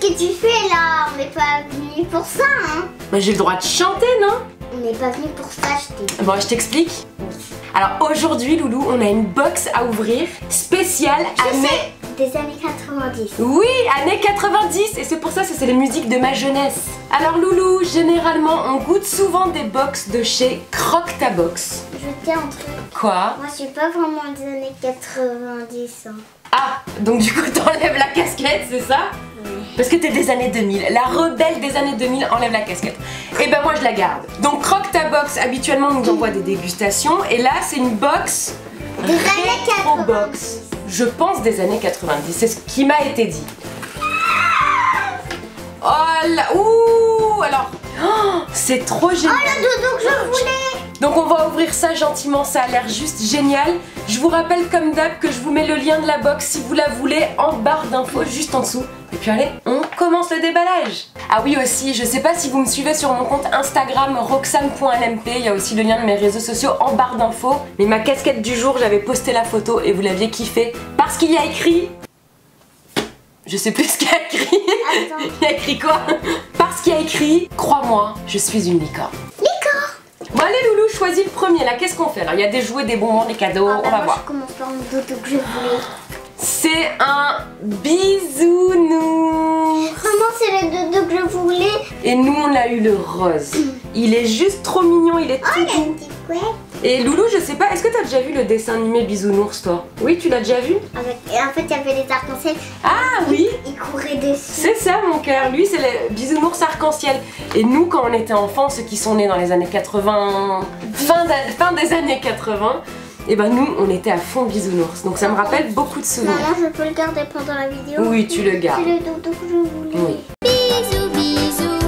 que tu fais là? On n'est pas venu pour ça, hein? Mais j'ai le droit de chanter, non? On n'est pas venu pour ça, je t'ai dit. Bon, je t'explique. Alors aujourd'hui, Loulou, on a une box à ouvrir spéciale année... Des années 90. Oui, années 90. Et c'est pour ça que c'est les musiques de ma jeunesse. Alors Loulou, généralement, on goûte souvent des box de chez Croque Ta Box. Je tiens un truc. Quoi? Moi, je suis pas vraiment des années 90. Hein. Ah, donc du coup, t'enlèves la casquette, c'est ça? Oui. Parce que t'es des années 2000. La rebelle des années 2000 enlève la casquette. Et ben moi, je la garde. Donc Croque Ta Box, habituellement, nous envoie des dégustations. Et là, c'est une box... Des années 90. Box. Je pense des années 90, c'est ce qui m'a été dit. Oh là, ouh, alors, oh, c'est trop génial. Oh le doudou que je voulais. Donc on va ouvrir ça gentiment, ça a l'air juste génial. Je vous rappelle comme d'hab que je vous mets le lien de la box si vous la voulez en barre d'infos juste en dessous. Et puis allez, on commence le déballage. Ah oui aussi, je sais pas si vous me suivez sur mon compte Instagram roxane.lmp, il y a aussi le lien de mes réseaux sociaux en barre d'infos. Mais ma casquette du jour, j'avais posté la photo et vous l'aviez kiffé parce qu'il y a écrit... Je sais plus ce qu'il y a écrit. Attends. Il y a écrit quoi? Parce qu'il y a écrit, crois-moi, je suis une licorne. Bon allez Loulou, choisis le premier là, qu'est-ce qu'on fait? Alors il y a des jouets, des bonbons, des cadeaux, on va voir. Je commence par le doudou que je voulais. C'est un bisounours. Maman, c'est le doudou que je voulais. Et nous on a eu le rose. Il est juste trop mignon, il est tout Oh, il a doux. une petite couette. Et Loulou, je sais pas, est-ce que t'as déjà vu le dessin animé Bisounours toi? Oui, tu l'as déjà vu? Et en fait, il y avait des arcs-en-ciel. Ah oui, Il courait dessus. c'est ça mon cœur, lui c'est le bisounours arc-en-ciel. Et nous quand on était enfants, ceux qui sont nés dans les années 80, fin des années 80, et ben nous on était à fond bisounours. Donc ça me rappelle beaucoup de souvenirs. Maman, je peux le garder pendant la vidéo? Oui, tu le gardes. C'est le doudou que je voulais. Oui. Bisous, bisous.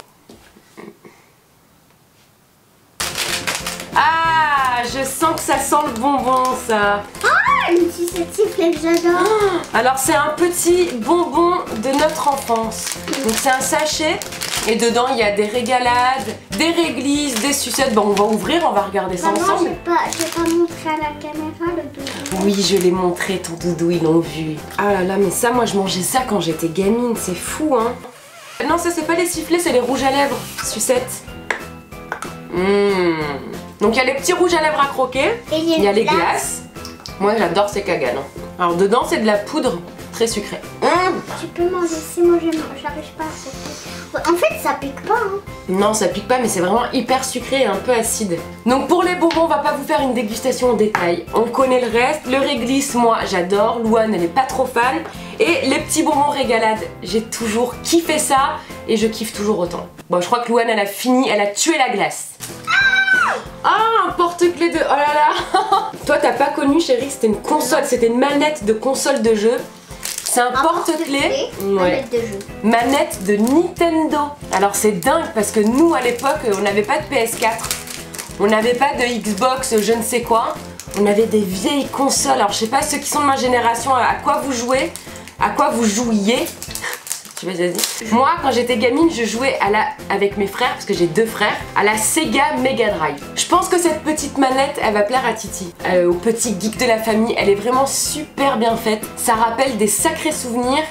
Ah, je sens que ça sent le bonbon ça. Ah, une petite sifflet que j'adore. Alors c'est un petit bonbon de notre enfance. Donc c'est un sachet et dedans il y a des régalades, des réglisses, des sucettes. Bon on va ouvrir, on va regarder ça Maman, ensemble. j'ai pas montré à la caméra le doudou. Oui je l'ai montré ton doudou, ils l'ont vu. Ah là là mais ça moi je mangeais ça quand j'étais gamine, c'est fou hein. Non ça c'est pas les sifflets, c'est les rouges à lèvres, sucettes. Donc il y a les petits rouges à lèvres à croquer, Et il y a les glaces. Moi j'adore ces caganes. Alors dedans c'est de la poudre très sucrée. Tu peux manger si moi j'arrive pas à accepter. Ouais, en fait ça pique pas hein. Non ça pique pas mais c'est vraiment hyper sucré et un peu acide. Donc pour les bonbons on va pas vous faire une dégustation en détail. On connaît le reste. Le réglisse moi j'adore, Louane elle est pas trop fan. Et les petits bonbons régalades, j'ai toujours kiffé ça et je kiffe toujours autant. Bon je crois que Louane elle a fini, elle a tué la glace. Ah, un porte-clés de... Oh là là. Toi t'as pas connu chérie, c'était une console, c'était une manette de console de jeu. C'est un porte-clés, manette de jeu. Manette de Nintendo. Alors c'est dingue parce que nous à l'époque on n'avait pas de PS4, on n'avait pas de Xbox, je ne sais quoi. On avait des vieilles consoles. Alors je sais pas ceux qui sont de ma génération à quoi vous jouez, à quoi vous jouiez. Moi quand j'étais gamine je jouais avec mes frères, parce que j'ai deux frères, à la Sega Mega Drive. Je pense que cette petite manette elle va plaire à Titi, au petit geek de la famille. Elle est vraiment super bien faite, ça rappelle des sacrés souvenirs.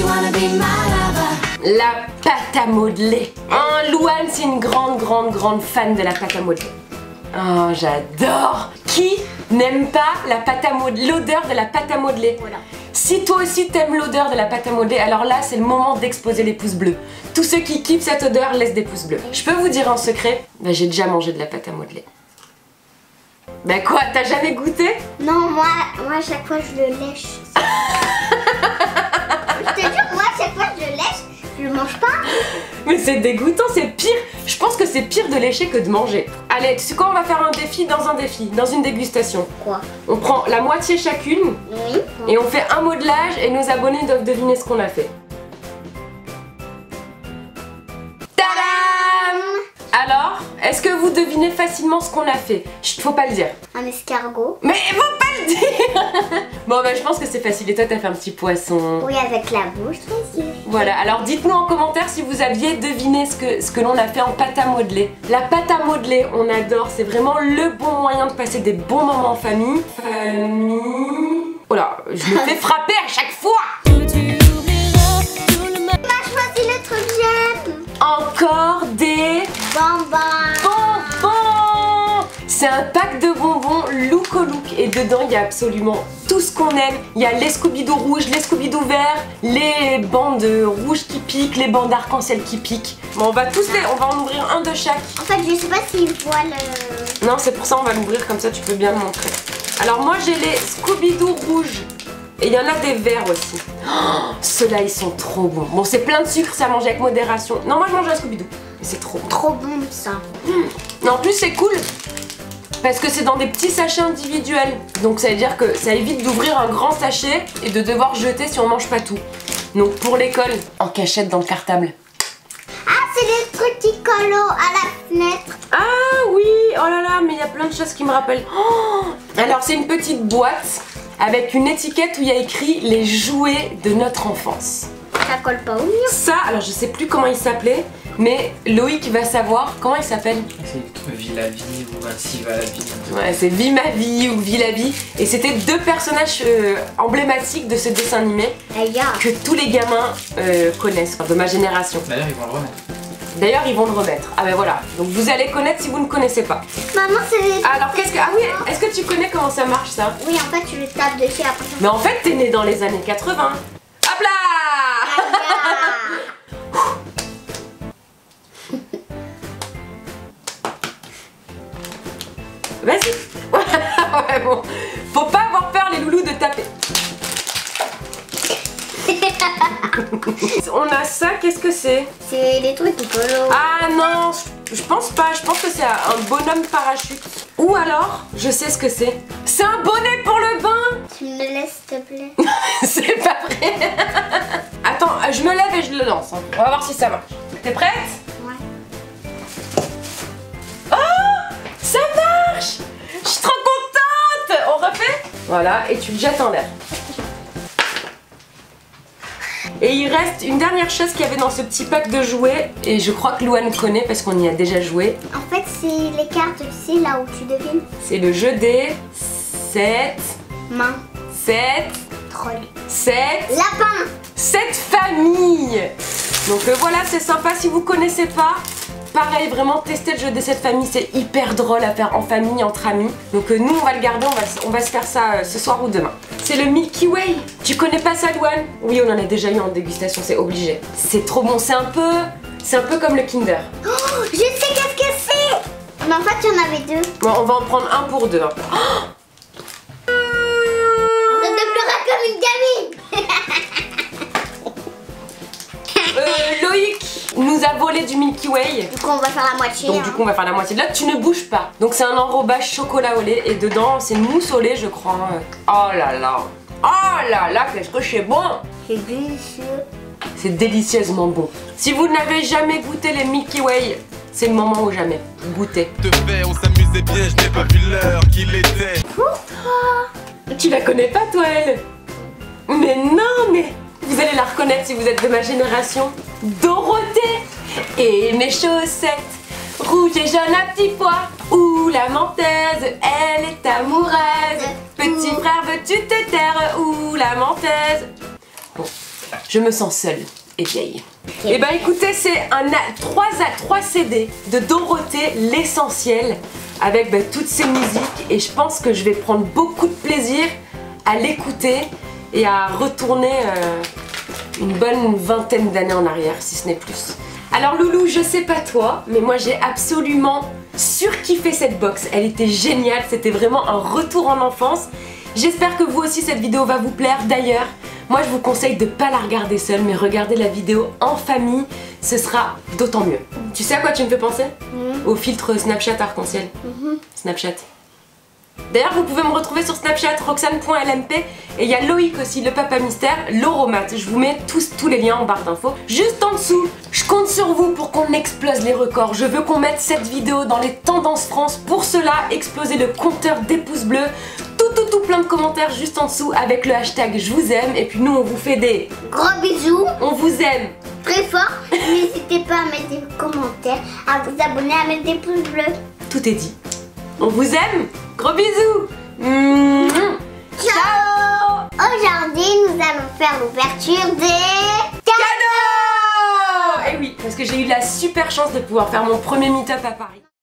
La pâte à modeler. Louane c'est une grande fan de la pâte à modeler. Oh j'adore. Qui n'aime pas la pâte à modeler, l'odeur de la pâte à modeler? Voilà. Si toi aussi t'aimes l'odeur de la pâte à modeler, alors là c'est le moment d'exposer les pouces bleus. Tous ceux qui kiffent cette odeur laissent des pouces bleus. Je peux vous dire en secret, bah, j'ai déjà mangé de la pâte à modeler. Bah quoi, t'as jamais goûté? Non, moi à chaque fois je le lèche. Je te jure, moi à chaque fois je le lèche, je le mange pas. Mais c'est dégoûtant, c'est pire. Je pense que c'est pire de lécher que de manger. Allez, tu sais quoi, on va faire un défi dans un défi, dans une dégustation. Quoi? On prend la moitié chacune. Oui. Et on fait un modelage et nos abonnés doivent deviner ce qu'on a fait. Tadam! Alors, est-ce que vous devinez facilement ce qu'on a fait? Faut pas le dire. Un escargot. Mais faut pas le dire. Bon bah je pense que c'est facile. Et toi t'as fait un petit poisson. Oui, avec la bouche, les yeux. Voilà, alors dites-nous en commentaire si vous aviez deviné ce que l'on a fait en pâte à modeler. La pâte à modeler, on adore, c'est vraiment le bon moyen de passer des bons moments en famille. Oh là, je me fais frapper à chaque fois. Tu vas choisir encore des bonbons. C'est un pack de bonbons Look au Look et dedans il y a absolument tout ce qu'on aime. Il y a les Scooby-Doo rouges, les Scooby-Doo verts, les bandes rouges qui piquent, les bandes arc-en-ciel qui piquent. Bon, on va en ouvrir un de chaque. En fait, je sais pas s'ils voient le... Non, c'est pour ça on va l'ouvrir comme ça, tu peux bien le montrer. Alors moi j'ai les Scooby-Doo rouges et il y en a des verts aussi. Oh, ceux-là ils sont trop bons. Bon, c'est plein de sucre, ça mange avec modération. Non, moi je mange un Scooby-Doo. C'est trop bon. Trop bon ça. En plus c'est cool parce que c'est dans des petits sachets individuels. Donc ça veut dire que ça évite d'ouvrir un grand sachet et de devoir jeter si on mange pas tout. Donc pour l'école, en cachette dans le cartable. Ah, c'est des trucs qui collent à la fenêtre. Ah oui, oh là là, mais il y a plein de choses qui me rappellent. Oh, alors c'est une petite boîte avec une étiquette où il y a écrit les jouets de notre enfance. Ça colle pas au mur. Ça, alors je sais plus comment il s'appelait, mais Loïc va savoir comment il s'appelle. C'est Vie la vie ou Ainsi va la vie. Ouais, c'est Vie ma vie ou Vie la vie. Et c'était deux personnages emblématiques de ce dessin animé que tous les gamins connaissent, de ma génération. D'ailleurs, ils vont le remettre. D'ailleurs, ils vont le remettre. Ah ben voilà. Donc vous allez connaître si vous ne connaissez pas. Maman, c'est... Alors qu'est-ce que... Ah oui, est-ce que tu connais comment ça marche ça? Oui, en fait, tu le tapes dessus après. Mais en fait, t'es né dans les années 80. Hop là! Vas-y. Ouais, bon. Faut pas avoir peur les loulous de taper. On a ça, qu'est-ce que c'est? C'est des trucs qui collent. Ah non, je pense pas, je pense que c'est un bonhomme parachute. Ou alors, je sais ce que c'est. C'est un bonnet pour le bain. Tu me laisses, s'il te plaît. C'est pas vrai. Attends, je me lève et je le lance. Hein. On va voir si ça marche. T'es prête? Ouais. Oh, ça marche. Je suis trop contente. On refait? Voilà, et tu le jettes en l'air. Et il reste une dernière chose qu'il y avait dans ce petit pack de jouets. Et je crois que Louane connaît parce qu'on y a déjà joué. En fait, c'est les cartes, tu sais, là où tu devines. C'est le jeu des 7 Main. 7 Troll. 7 Lapin. 7 familles. Donc voilà, c'est sympa si vous connaissez pas. Pareil, vraiment tester le jeu des 7 familles, c'est hyper drôle à faire en famille, entre amis. Donc nous on va le garder, on va se faire ça ce soir ou demain. C'est le Milky Way. Tu connais pas ça, Louane? Oui, on en a déjà eu en dégustation, c'est obligé. C'est trop bon, c'est un peu comme le Kinder. Oh, je sais qu'est-ce que c'est. Mais en fait, il y en avait deux. Bon, on va en prendre un pour deux. Oh, Arrête de pleurer comme une gamine. Loïc nous a volé du Milky Way. Du coup, on va faire la moitié. Donc du coup on va faire la moitié. Là tu ne bouges pas. Donc c'est un enrobage chocolat au lait et dedans c'est une mousse au lait je crois. Oh là là. Oh là là, qu'est-ce que c'est bon. C'est délicieux. C'est délicieusement bon. Si vous n'avez jamais goûté les Milky Way, c'est le moment ou jamais. Goûtez. On s'amusait bien, je n'ai pas vu l'heure qu'il était. Pourquoi? Tu la connais pas toi elle? Mais non mais vous allez la reconnaître si vous êtes de ma génération. Dorothée et mes chaussettes rouges et jaunes à petits pois. Ouh la menteuse, elle est amoureuse. Petit frère veux-tu te taire? Ouh la menteuse. Bon, je me sens seule et vieille. Et bah écoutez, c'est 3 CD de Dorothée, l'essentiel, avec toutes ces musiques. Et je pense que je vais prendre beaucoup de plaisir à l'écouter et à retourner une bonne vingtaine d'années en arrière, si ce n'est plus. Alors Loulou, je sais pas toi, mais moi j'ai absolument surkiffé cette box. Elle était géniale, c'était vraiment un retour en enfance. J'espère que vous aussi cette vidéo va vous plaire. D'ailleurs, moi je vous conseille de pas la regarder seule, mais regarder la vidéo en famille, ce sera d'autant mieux. Tu sais à quoi tu me fais penser? Au filtre Snapchat arc-en-ciel. Snapchat. D'ailleurs, vous pouvez me retrouver sur Snapchat, roxane.lmp, et il y a Loïc aussi, le papa mystère, l'Oromat. Je vous mets tous les liens en barre d'infos. Juste en dessous, je compte sur vous pour qu'on explose les records. Je veux qu'on mette cette vidéo dans les tendances France. Pour cela, exploser le compteur des pouces bleus. Tout plein de commentaires juste en dessous avec le hashtag je vous aime. Et puis nous, on vous fait des gros bisous. On vous aime très fort. N'hésitez pas à mettre des commentaires, à vous abonner, à mettre des pouces bleus. Tout est dit. On vous aime. Gros bisous. Ciao. Aujourd'hui, nous allons faire l'ouverture des cadeaux. Et oui, parce que j'ai eu la super chance de pouvoir faire mon premier meet-up à Paris.